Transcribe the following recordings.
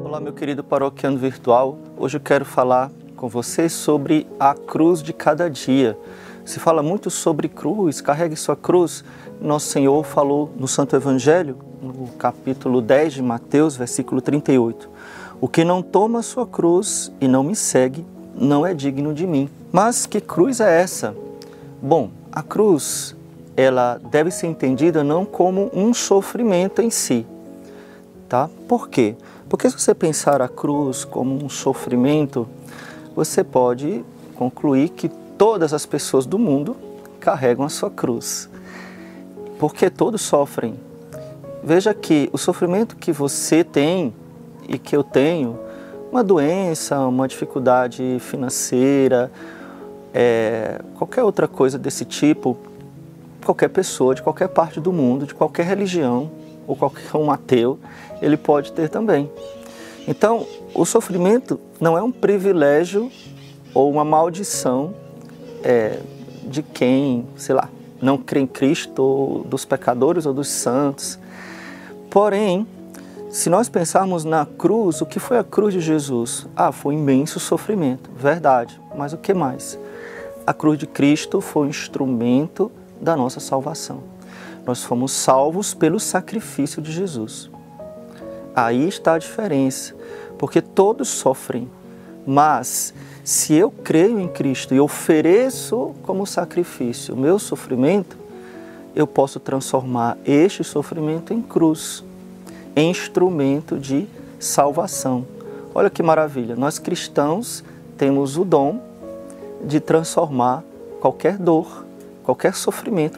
Olá, meu querido paroquiano virtual. Hoje eu quero falar com vocês sobre a cruz de cada dia. Se fala muito sobre cruz, carregue sua cruz. Nosso Senhor falou no Santo Evangelho, no capítulo 10 de Mateus, versículo 38. O que não toma sua cruz e não me segue, não é digno de mim. Mas que cruz é essa? Bom, a cruz, ela deve ser entendida não como um sofrimento em si, tá? Por quê? Porque se você pensar a cruz como um sofrimento, você pode concluir que todas as pessoas do mundo carregam a sua cruz. Porque todos sofrem. Veja que o sofrimento que você tem e que eu tenho, uma doença, uma dificuldade financeira, qualquer outra coisa desse tipo, qualquer pessoa de qualquer parte do mundo, de qualquer religião, ou qualquer um ateu, ele pode ter também. Então, o sofrimento não é um privilégio ou uma maldição de quem, sei lá, não crê em Cristo, ou dos pecadores ou dos santos. Porém, se nós pensarmos na cruz, o que foi a cruz de Jesus? Foi um imenso sofrimento, verdade. Mas o que mais? A cruz de Cristo foi um instrumento da nossa salvação. Nós fomos salvos pelo sacrifício de Jesus. Aí está a diferença, porque todos sofrem, mas se eu creio em Cristo e ofereço como sacrifício o meu sofrimento, eu posso transformar este sofrimento em cruz, em instrumento de salvação. Olha que maravilha, nós cristãos temos o dom de transformar qualquer dor, qualquer sofrimento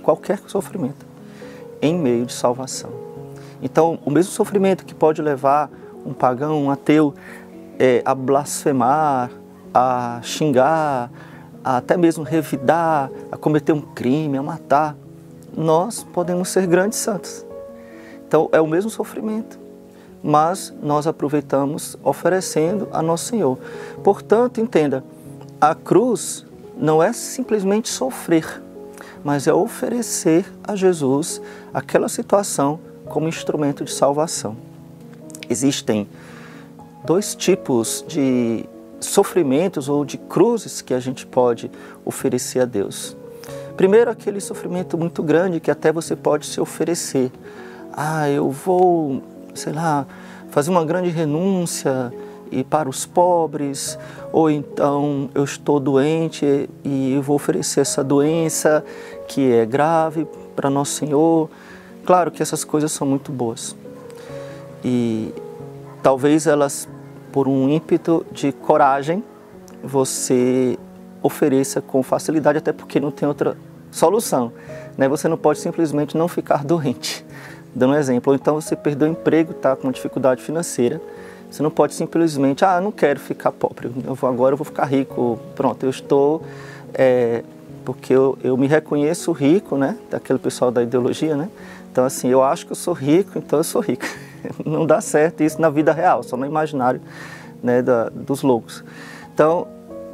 em meio de salvação. Então, o mesmo sofrimento que pode levar um pagão, um ateu, a blasfemar, a xingar, a até mesmo revidar, a cometer um crime, a matar, nós podemos ser grandes santos. Então, é o mesmo sofrimento, mas nós aproveitamos oferecendo a Nosso Senhor. Portanto, entenda, a cruz não é simplesmente sofrer, mas é oferecer a Jesus aquela situação como instrumento de salvação. Existem dois tipos de sofrimentos ou de cruzes que a gente pode oferecer a Deus. Primeiro, aquele sofrimento muito grande que até você pode se oferecer. Eu vou, sei lá, fazer uma grande renúncia e para os pobres, ou então eu estou doente e eu vou oferecer essa doença que é grave para Nosso Senhor. Claro que essas coisas são muito boas e talvez elas, por um ímpeto de coragem, você ofereça com facilidade, até porque não tem outra solução, né? Você não pode simplesmente não ficar doente, dando um exemplo, ou então você perdeu o emprego, está com uma dificuldade financeira. Você não pode simplesmente, não quero ficar pobre, agora eu vou ficar rico, pronto, eu estou, porque eu me reconheço rico, né, daquele pessoal da ideologia, né, então assim, eu acho que eu sou rico, então eu sou rico. Não dá certo isso na vida real, só no imaginário, né, dos loucos. Então,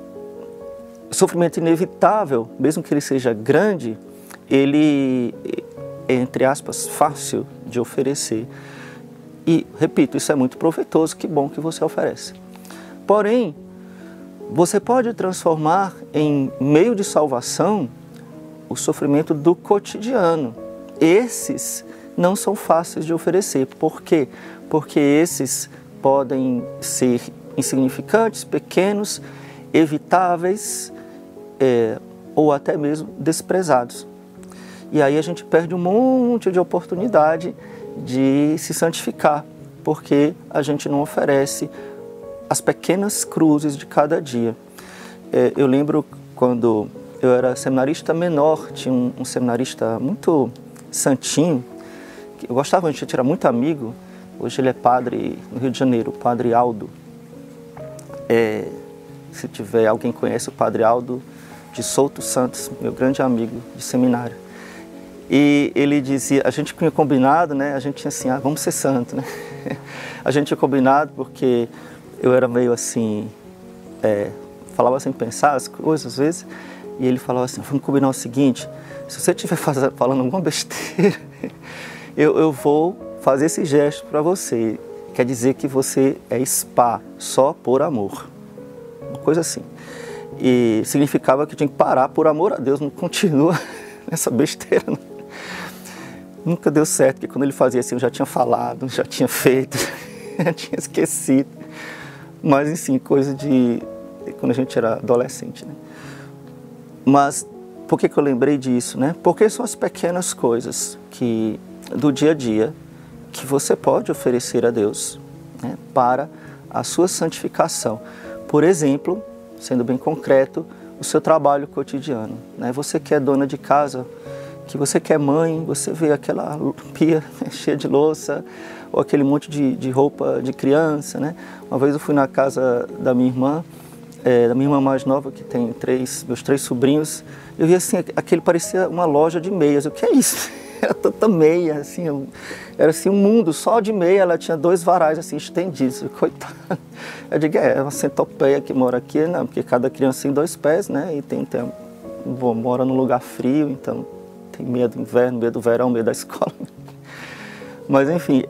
sofrimento inevitável, mesmo que ele seja grande, ele é, entre aspas, fácil de oferecer. E, repito, isso é muito proveitoso, que bom que você oferece. Porém, você pode transformar em meio de salvação o sofrimento do cotidiano. Esses não são fáceis de oferecer. Por quê? Porque esses podem ser insignificantes, pequenos, evitáveis ou até mesmo desprezados. E aí a gente perde um monte de oportunidade de se santificar, porque a gente não oferece as pequenas cruzes de cada dia. Eu lembro quando eu era seminarista menor, tinha um seminarista muito santinho, que eu gostava, a gente era muito amigo, hoje ele é padre no Rio de Janeiro, o Padre Aldo. Se tiver alguém conhece o Padre Aldo de Souto Santos, meu grande amigo de seminário. E ele dizia, a gente tinha combinado, né? A gente tinha assim, vamos ser santo, né? A gente tinha combinado porque eu era meio assim, falava sem pensar as coisas às vezes, e ele falava assim, vamos combinar o seguinte, se você estiver falando alguma besteira, eu vou fazer esse gesto para você, quer dizer que você é spa, só por amor. Uma coisa assim. E significava que tinha que parar por amor a Deus, não continua nessa besteira. Não. Nunca deu certo, porque quando ele fazia assim, eu já tinha falado, já tinha feito, já tinha esquecido. Mas, enfim, coisa de quando a gente era adolescente, né? Mas por que eu lembrei disso, né? Porque são as pequenas coisas que, do dia a dia que você pode oferecer a Deus, né, para a sua santificação. Por exemplo, sendo bem concreto, o seu trabalho cotidiano, né? Você que é dona de casa, que você que é mãe, você vê aquela pia cheia de louça, ou aquele monte de roupa de criança, né? Uma vez eu fui na casa da minha irmã mais nova, que tem meus três sobrinhos, eu vi assim, aquele parecia uma loja de meias. O que é isso? Era tanta meia, assim, era assim um mundo só de meia. Ela tinha 2 varais assim estendidos, coitado. Eu digo, é uma centopeia que mora aqui, não, porque cada criança tem 2 pés, né? E mora num lugar frio, então tem meia do inverno, meia do verão, meia da escola. Mas enfim,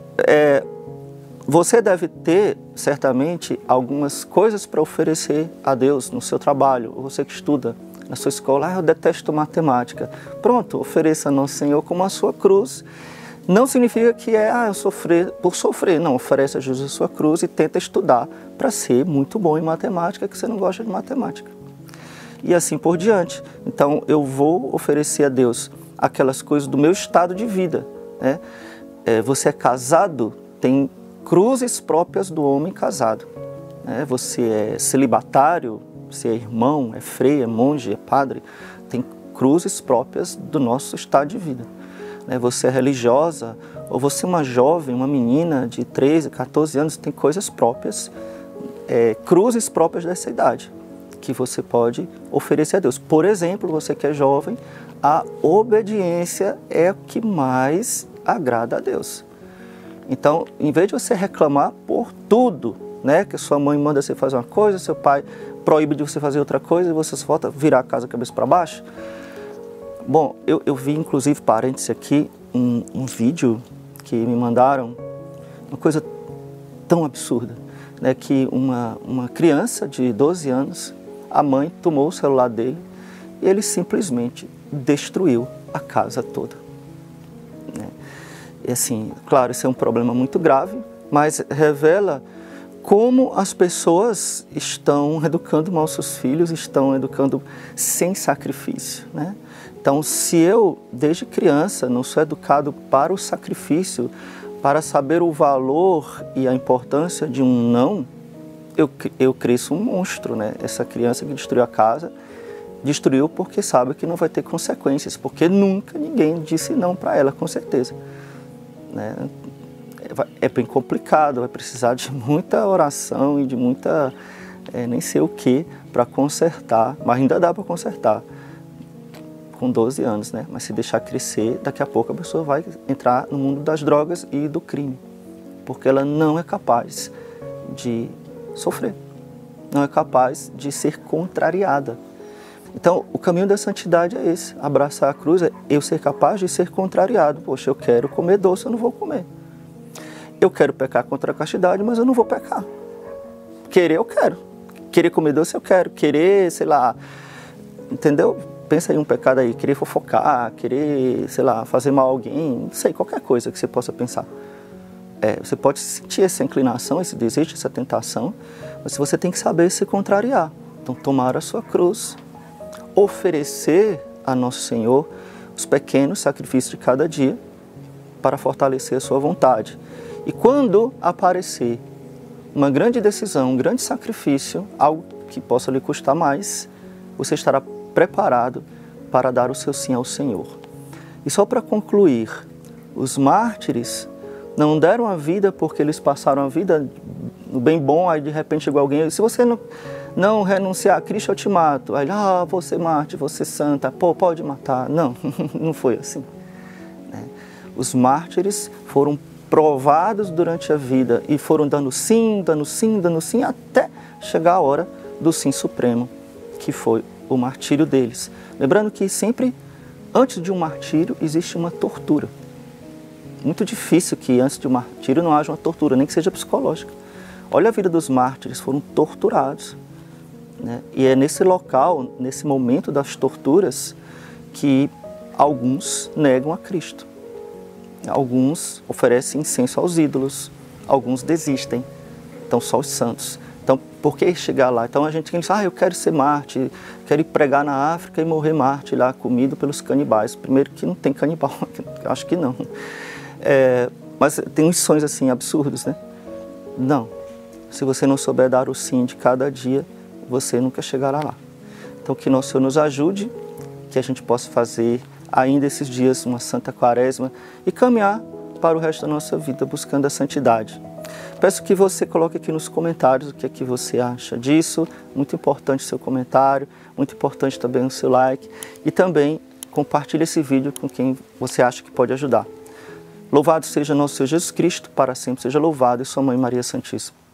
você deve ter, certamente, algumas coisas para oferecer a Deus no seu trabalho, ou você que estuda na sua escola. Eu detesto matemática. Pronto, ofereça a Nosso Senhor como a sua cruz. Não significa que eu sofrer por sofrer. Não, ofereça a Jesus a sua cruz e tenta estudar para ser muito bom em matemática, que você não gosta de matemática. E assim por diante. Então, eu vou oferecer a Deus aquelas coisas do meu estado de vida, né? Você é casado, tem cruzes próprias do homem casado, né? Você é celibatário, você é irmão, é freio, é monge, é padre, tem cruzes próprias do nosso estado de vida, né? Você é religiosa, ou você é uma jovem, uma menina de 13, 14 anos, tem coisas próprias, cruzes próprias dessa idade, que você pode oferecer a Deus. Por exemplo, você que é jovem, a obediência é o que mais agrada a Deus. Então, em vez de você reclamar por tudo, né, que sua mãe manda você fazer uma coisa, seu pai proíbe de você fazer outra coisa e você só volta a virar a casa cabeça para baixo. Bom, eu vi, inclusive, parênteses aqui, um vídeo que me mandaram, uma coisa tão absurda, né, que uma criança de 12 anos, a mãe tomou o celular dele e ele simplesmente destruiu a casa toda, né? E assim, claro, isso é um problema muito grave, mas revela como as pessoas estão educando mal seus filhos, estão educando sem sacrifício, né? Então, se eu, desde criança, não sou educado para o sacrifício, para saber o valor e a importância de um não, eu cresço um monstro, né? Essa criança que destruiu a casa, destruiu porque sabe que não vai ter consequências, porque nunca ninguém disse não para ela, com certeza, né? É bem complicado, vai precisar de muita oração e de muita, nem sei o que, para consertar, mas ainda dá para consertar com 12 anos, né? Mas se deixar crescer, daqui a pouco a pessoa vai entrar no mundo das drogas e do crime, porque ela não é capaz de sofrer, não é capaz de ser contrariada. Então, o caminho da santidade é esse, abraçar a cruz, é eu ser capaz de ser contrariado. Poxa, eu quero comer doce, eu não vou comer. Eu quero pecar contra a castidade, mas eu não vou pecar. Querer, eu quero. Querer comer doce, eu quero. Querer, sei lá, entendeu? Pensa aí um pecado aí, querer fofocar, querer, sei lá, fazer mal a alguém, não sei, qualquer coisa que você possa pensar. Você pode sentir essa inclinação, esse desejo, essa tentação, mas você tem que saber se contrariar. Então, tomar a sua cruz, oferecer a Nosso Senhor os pequenos sacrifícios de cada dia para fortalecer a sua vontade. E quando aparecer uma grande decisão, um grande sacrifício, algo que possa lhe custar mais, você estará preparado para dar o seu sim ao Senhor. E só para concluir, os mártires não deram a vida porque eles passaram a vida no bem bom, aí de repente chegou alguém e disse, se você não renunciar a Cristo, eu te mato. Aí, você mártir, você santa, pode matar. Não, não foi assim, né? Os mártires foram provados durante a vida e foram dando sim, até chegar a hora do sim supremo, que foi o martírio deles. Lembrando que sempre, antes de um martírio, existe uma tortura. muito difícil que antes de um martírio não haja uma tortura, nem que seja psicológica. Olha a vida dos mártires, foram torturados, né? E é nesse local, nesse momento das torturas, que alguns negam a Cristo. Alguns oferecem incenso aos ídolos, alguns desistem. Então, só os santos. Então, por que chegar lá? Então, a gente diz, eu quero ser mártir, quero ir pregar na África e morrer mártir lá, comido pelos canibais. Primeiro que não tem canibal, acho que não. Mas tem uns sonhos assim, absurdos, né? Não. Se você não souber dar o sim de cada dia, você nunca chegará lá. Então, que nosso Senhor nos ajude, que a gente possa fazer ainda esses dias uma santa quaresma e caminhar para o resto da nossa vida buscando a santidade. Peço que você coloque aqui nos comentários o que é que você acha disso. Muito importante o seu comentário, muito importante também o seu like e também compartilhe esse vídeo com quem você acha que pode ajudar. Louvado seja nosso Senhor Jesus Cristo, para sempre seja louvado, e sua Mãe Maria Santíssima.